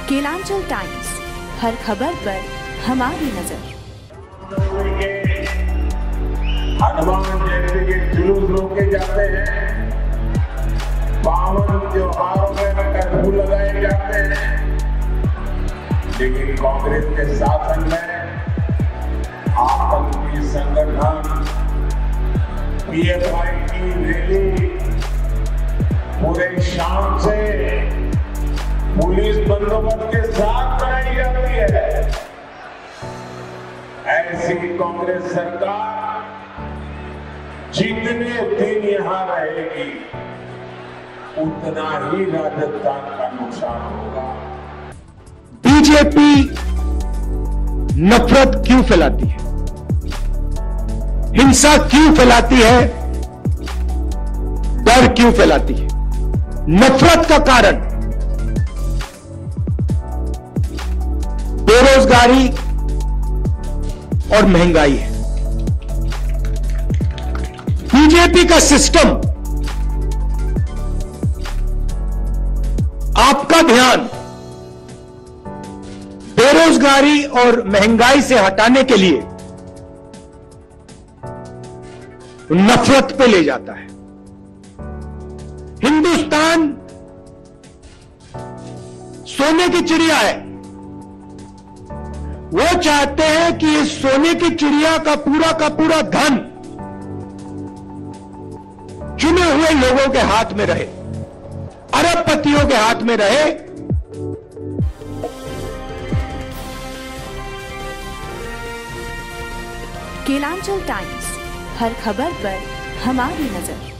Kelanchal times, हर खबर पर हमारी नजर। हनुमान जयंती के जुलूस रोके जाते हैं, पावन त्योहारों में कर्फ्यू लगाए जाते हैं, लेकिन कांग्रेस के शासन में आतंकी संगठन पीएफआई की रैली पूरे शान से पुलिस बंदोबस्त के साथ कराई जाती है। ऐसी कांग्रेस सरकार जितने दिन यहां रहेगी उतना ही राजस्थान का नुकसान होगा। बीजेपी नफरत क्यों फैलाती है, हिंसा क्यों फैलाती है, डर क्यों फैलाती है? नफरत का कारण बेरोजगारी और महंगाई है। बीजेपी का सिस्टम आपका ध्यान बेरोजगारी और महंगाई से हटाने के लिए नफरत पे ले जाता है। हिंदुस्तान सोने की चिड़िया है। वो चाहते हैं कि इस सोने की चिड़िया का पूरा धन चुने हुए लोगों के हाथ में रहे, अरबपतियों के हाथ में रहे। केलांचल टाइम्स, हर खबर पर हमारी नजर।